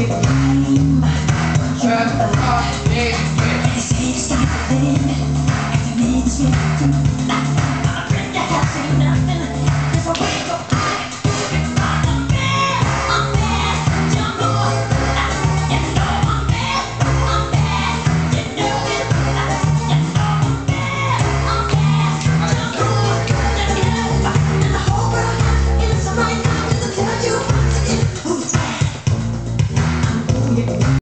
They say to stop living, and to me this